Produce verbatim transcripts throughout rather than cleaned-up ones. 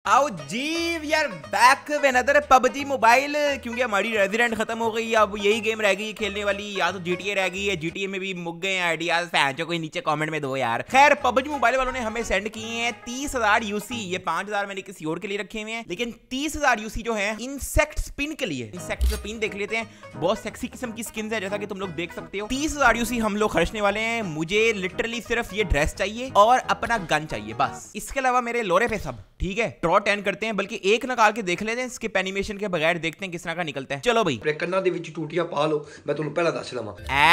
आओ जी, we are back with another PUBG mobile. क्योंकि हमारी रेजिडेंट खत्म हो गई, अब यही गेम रह गई खेलने वाली, या तो जीटीए रह गई है। जीटीए में भी मुक गए आइडियाज, फैन जो कोई नीचे कमेंट में दो यार। खैर, पबजी मोबाइल वालों ने हमें सेंड किए हैं तीस हजार यूसी। ये पांच हजार मैंने किसी और के लिए रखे हुए हैं, लेकिन तीस हजार यूसी जो है इंसेक्ट स्पिन के लिए। इंसेक्ट स्पिन देख लेते हैं, बहुत सेक्सी किस्म की स्किन है, जैसा कि तुम लोग देख सकते हो। तीस हजार यूसी हम लोग खर्चने वाले हैं। मुझे लिटरली सिर्फ ये ड्रेस चाहिए और अपना गन चाहिए, बस। इसके अलावा मेरे लोरे पे सब ठीक है। ड्रॉ टेन करते हैं, बल्कि एक निकाल के देख लेते हैं, स्किप एनिमेशन के बगैर देखते हैं किस तरह का निकलता है। चलो भाई, ਕੰਨਾਂ ਦੇ ਵਿੱਚ ਟੂਟੀਆਂ ਪਾ ਲਓ, मैं ਤੁਹਾਨੂੰ ਪਹਿਲਾਂ ਦੱਸ ਲਵਾਂ।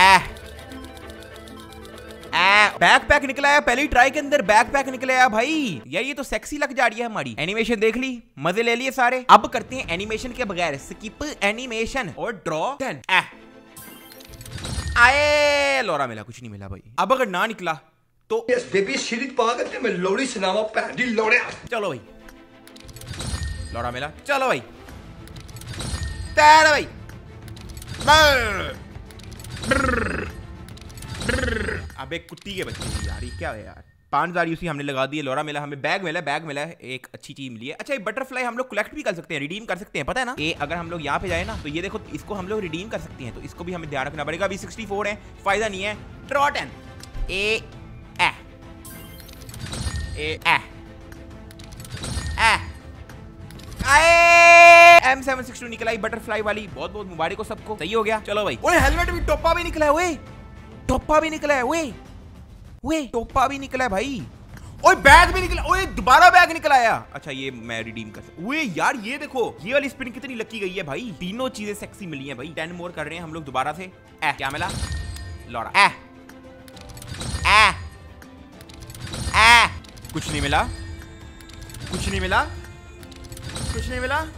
बैकपैक निकला है, पहली ट्राई के अंदर बैकपैक निकला है भाई। यार ये तो सेक्सी लग जा रही है हमारी। एनिमेशन देख ली, मजे ले लिए सारे। अब करते हैं एनिमेशन के बगैर, स्किप एनिमेशन और ड्रॉ टेन। आए लोरा मिला, कुछ नहीं मिला भाई। अब अगर ना निकला तो यस बेबी सीरीज पा के मैं लोड़ी सुनावा भैन दी लोड़िया। चलो भाई, लोरा मिला, चलो भाई तेरा भाई। अबे कुत्ती के बच्चे यार, ये क्या है यार। पांच हजार यूसी हमने लगा दिए। लोरा मिला हमें, बैग मिला, बैग मिला है, एक अच्छी चीज मिली है। अच्छा, ये बटरफ्लाई हम लोग कलेक्ट भी कर सकते हैं, रिडीम कर सकते हैं, पता है ना। ये अगर हम लोग यहाँ पे जाए ना, तो ये देखो, इसको हम लोग रिडीम कर सकते हैं, तो इसको भी हमें ध्यान रखना पड़ेगा। अभी सिक्सटी फोर है, फायदा नहीं है। ड्रॉ टेन ए ए ए ए एम सेवन सिक्स टू निकला बटरफ्लाई वाली। बहुत बहुत मुबारक हो सबको, सही हो गया। चलो भाई, ओए हेलमेट भी, टोपा भी निकला है, ओए टोपा भी निकला है, ओए ओए टोपा भी निकला है भाई। ओए बैग भी निकला, ओए दोबारा बैग निकला आया। अच्छा, ये मैं रिडीम कर सकता। ओए यार ये देखो, ये वाली स्पिन कितनी लकी गई है भाई। तीनों चीजें सेक्सी मिली हैं भाई। टेन मोर कर रहे हैं हम लोग दोबारा से। ए क्या मिला? लौरा ए ए ए कुछ नहीं मिला, कुछ नहीं मिला, कुछ नहीं मिला।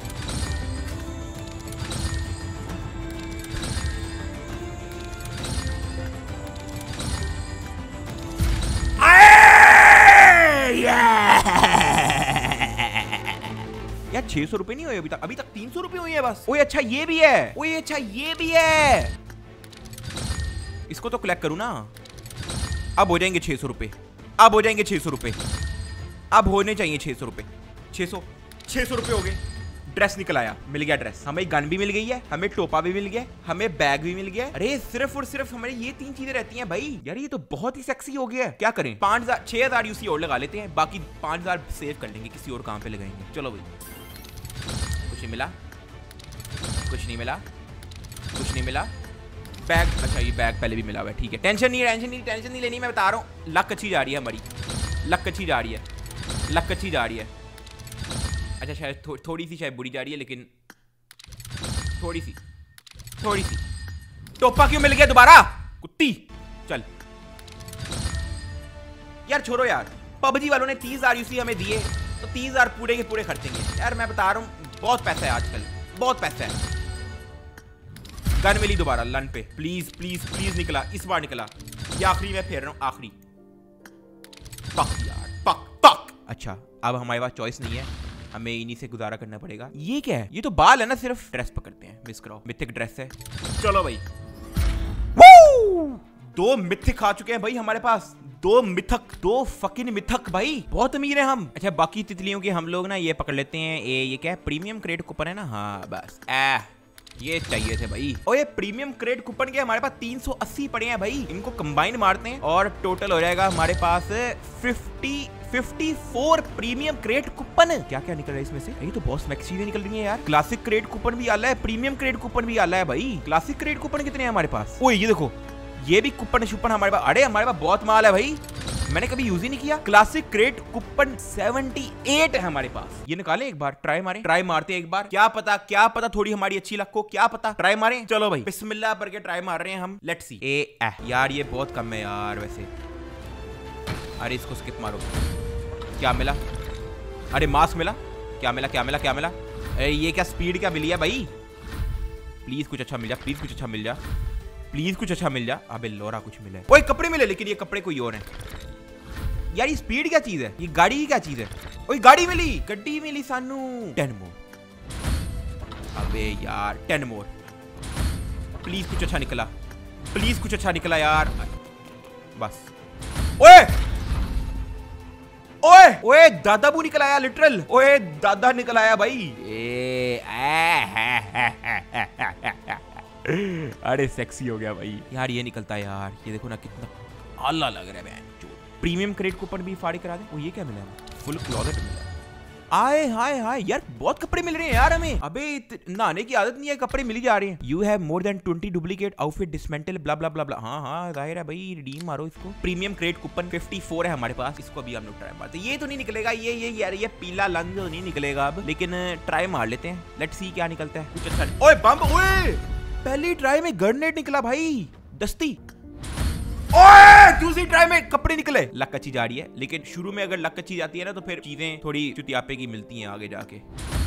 यार छह सौ रुपए नहीं हुए अभी तक, अभी तक तीन सौ रुपए हुए हैं बस। ओए अच्छा ये भी है, ओए अच्छा ये भी है। इसको तो कलेक्ट करूं ना। अब हो जाएंगे छह सौ रुपए, अब हो जाएंगे छह सौ रुपए, अब होने चाहिए छह सौ रुपए। छह सौ छह सौ रुपए हो गए। ड्रेस निकल आया, मिल गया ड्रेस, हमें गन भी मिल गई है, हमें टोपा भी मिल गया, हमें बैग भी मिल गया। अरे सिर्फ और सिर्फ हमारे ये तीन चीजें रहती हैं भाई। यार ये तो बहुत ही सेक्सी हो गया है। क्या करें, पांच हजार छह हजार यूसी और लगा लेते हैं, बाकी पांच हजार सेव कर लेंगे, किसी और काम पे लगाएंगे। चलो भाई, कुछ नहीं मिला, कुछ नहीं मिला, कुछ नहीं मिला। बैग, अच्छा ये बैग पहले भी मिला हुआ है, ठीक है। टेंशन नहीं, टेंशन नहीं, टेंशन नहीं लेनी, मैं बता रहा हूँ। लक अच्छी जा रही है हमारी, लक अच्छी जा रही है, लक अच्छी जा रही है। अच्छा शायद थो, थोड़ी सी शायद बुरी जा रही है, लेकिन थोड़ी सी थोड़ी सी। टोपा क्यों मिल गया दोबारा, कुत्ती। चल यार छोड़ो यार, पबजी वालों ने तीस हजार यूसी हमें दिए, तो तीस हजार पूरे के पूरे खर्चेंगे। यार मैं बता रहा हूँ, बहुत पैसा है आजकल, बहुत पैसा है। गन मिली दोबारा लन पे, प्लीज प्लीज प्लीज निकला, इस बार निकला। ये आखिरी मैं फेर रहा हूँ, आखिरी। पक यार, पक पक। अच्छा अब हमारे पास चॉइस नहीं है, हमें इन्हीं से गुजारा करना पड़ेगा। ये क्या है, ये तो बाल है ना सिर्फ। ड्रेस पकड़ते हैं, मिस कराओ, मिथिक ड्रेस है। चलो भाई, दो मिथिक आ चुके हैं भाई हमारे पास, दो मिथक, दो फकिंग मिथक भाई, बहुत अमीर है हम। अच्छा बाकी तितलियों के हम लोग ना ये पकड़ लेते हैं। ये ये क्या है, प्रीमियम क्रेडिट कूपन है ना। हाँ बस ए ये चाहिए थे भाई। और ये प्रीमियम क्रेडिट कूपन के हमारे पास तीन सौ अस्सी पड़े हैं भाई। इनको कंबाइन मारते हैं और टोटल हो जाएगा हमारे पास fifty fifty four premium credit coupon. क्या क्या निकल रहा है इसमें से, ये तो बहुत मैक्स चीजें निकल रही है यार। क्लासिक क्रेडिट कूपन भी आला है, प्रीमियम क्रेडिट कूपन भी आला है भाई। क्लासिक क्रेडिट कूपन कितने हैं हमारे पास? ओए ये देखो, ये भी कूपन शुपन हमारे पास। अरे हमारे पास बहुत माल है भाई, मैंने कभी यूज ही नहीं किया। क्लासिक क्रेडिट कूपन अठहत्तर है हमारे पास। ये निकालें एक बार, ट्राई मारें, ट्राई मारते हैं एक बार। क्या पता, क्या पता थोड़ी हमारी अच्छी लक हो, क्या पता। ट्राई मारें, चलो भाई बिस्मिल्लाह पर के ट्राई मार रहे हैं हम। Let's see. ए ए यार ये बहुत कम है यार वैसे। अरे इसको स्किप मारो। क्या मिला? अरे मास्क मिला। क्या मिला, क्या मिला, क्या मिला? अरे ये क्या स्पीड क्या मिली है भाई? प्लीज कुछ अच्छा मिल जा, प्लीज कुछ अच्छा मिल जा, प्लीज कुछ अच्छा मिल जा। अबे लोरा कुछ मिले, ओए कपड़े मिले, लेकिन ये कपड़े कोई और है यार। ये स्पीड क्या चीज है, ये गाड़ी की क्या चीज है? ओए गाड़ी मिली, गड्डी मिली सानू। Ten more. अबे यार टेन मोर, प्लीज कुछ अच्छा निकला, प्लीज कुछ अच्छा निकला यार, बस। ओए ओए ओए दादा बू निकल आया लिटरल। ओए दादा निकल आया भाई। ए, अरे सेक्सी हो गया भाई यार, ये निकलता है यार। ये देखो ना कितना आला लग रहा है। प्रीमियम क्रेडिट कूपन भी फाड़ी करा दे। वो ये क्या मिला है? फुल क्लॉजेट मिला। आए हाय हाय यार, बहुत कपड़े मिल रहे हैं यार हमें। अबे नहाने की आदत नहीं है, कपड़े मिल ही जा रहे हैं। You have more than twenty duplicate outfit dismantle blah blah blah blah. हाँ हाँ जाहिर है भाई, रिडीम मारो इसको। प्रीमियम क्रेडिट कूपन चौवन है हमारे पास, इसको अभी हम लोग ट्राई मारते हैं। ये तो नहीं निकलेगा, ये ये यार ये पीला लंग तो नहीं निकलेगा अब, लेकिन ट्राई मार लेते हैं। लेट्स सी क्या निकलता है। कुछ अच्छा। ओए बम, ओए पहली ट्राई में ग्रेनेड निकला भाई, दस्ती। ओए दूसरी ट्राई में कपड़े निकले। लक अच्छी जा रही है, लेकिन शुरू में अगर लक अच्छी जाती है ना तो फिर चीजें थोड़ी चुतियापे की मिलती हैं आगे जाके।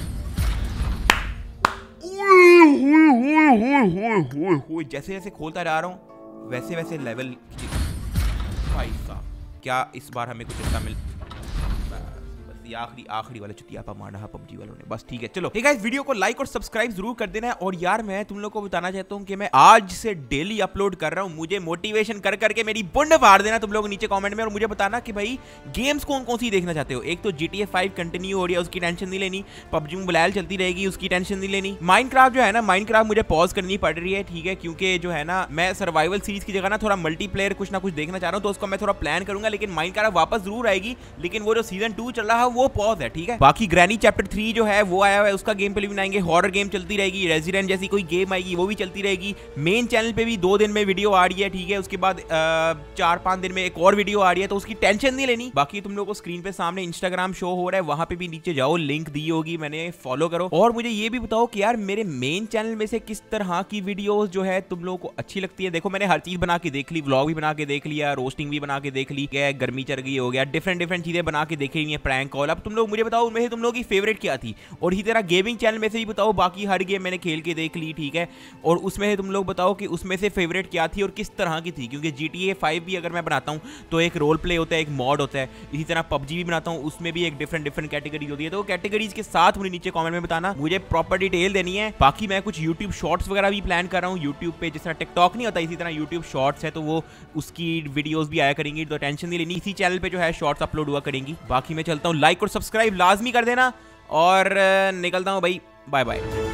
जैसे जैसे खोलता जा रहा हूँ वैसे वैसे लेवल। भाई साहब क्या इस बार हमें कुछ अच्छा मिल, आखिरी आखिरी वाला चुतियापा मारना है पबजी वालों ने। बस ठीक है, चलो ठीक है, इस वीडियो को लाइक और सब्सक्राइब जरूर कर देना है। और यार मैं तुम लोग को बताना चाहता हूँ कि मैं आज से डेली अपलोड कर रहा हूँ। मुझे मोटिवेशन कर करके मेरी बुंड फाड़ देना तुम लोग नीचे कमेंट में, और मुझे बताना कि भाई गेम्स कौन कौन सी देखना चाहते हो। एक तो G T A five continue हो रही है, उसकी टेंशन नहीं लेनी। पबजी मोबाइल चलती रहेगी, उसकी टेंशन नहीं लेनी। माइनक्राफ्ट जो है ना, माइनक्राफ्ट मुझे पॉज करनी पड़ रही है, ठीक है, क्योंकि जो है ना मैं सर्वाइवल सीरीज की जगह ना थोड़ा मल्टीप्लेयर कुछ ना कुछ देखना चाह रहा हूँ, तो उसको मैं थोड़ा प्लान करूंगा। लेकिन माइनक्राफ्ट वापस जरूर आएगी, लेकिन वो जो सीजन टू चल रहा है वो पॉज है, ठीक है। बाकी ग्रैनी चैप्टर थ्री जो है वो आया हुआ है, उसका गेम प्ले भी बनाएंगे। हॉरर गेम चलती रहेगी, रेजिडेंट जैसी कोई गेम आएगी वो भी चलती रहेगी। मेन चैनल पे भी दो दिन में वीडियो आ रही है, ठीक है। उसके बाद चार पांच दिन में एक और वीडियो आ रही है, तो उसकी टेंशन नहीं लेनी। बाकी तुम लोग को स्क्रीन पे सामने इंस्टाग्राम शो हो रहा है, वहां पे भी नीचे जाओ, लिंक दी होगी मैंने, फॉलो करो। और मुझे ये भी बताओ कि यार मेरे मेन चैनल में से किस तरह की वीडियोस जो है तुम लोगों को अच्छी लगती है। देखो मैंने हर चीज बना के देख ली, व्लॉग भी बना के देख लिया, रोस्टिंग भी बना के देख ली, गर्मी चढ़ गई हो गया, डिफरेंट डिफरेंट चीजें बना के देख ली है, प्रैंक कॉल। अब तुम लोग मुझे बताओ उनमें से तुम लोग की फेवरेट क्या थी, और इसी तरह गेमिंग चैनल में से भी बताओ। बाकी हर गेम मैंने खेल के देख ली, ठीक है, और उसमें से तुम लोग बताओ कि उसमें से फेवरेट क्या थी और किस तरह की थी। क्योंकि जी टी ए फाइव भी अगर मैं बनाता हूँ तो एक रोल प्ले होता है, एक मॉड होता है। इसी तरह पबजी भी बनाता हूँ, उसमें भी एक डिफरेंट डिफरेंट कैटेगरी होती है। तो कैटेगरीज के साथ मुझे नीचे कमेंट में बताना, मुझे प्रॉपर डिटेल देनी है। बाकी मैं कुछ यूट्यूब शॉर्ट्स वगैरह भी प्लान कर रहा हूँ यूट्यूब पे, जिस तरह टिकटॉक नहीं होता इसी तरह यूट्यूब शॉर्ट्स है, तो वो उसकी वीडियोस भी आया करेंगी, तो टेंशन नहीं लेनी। इसी चैनल पे जो है शॉर्ट्स अपलोड हुआ करेंगी। बाकी मैं चलता हूँ, लाइक और सब्सक्राइब लाजमी कर देना, और निकलता हूँ भाई, बाय बाय।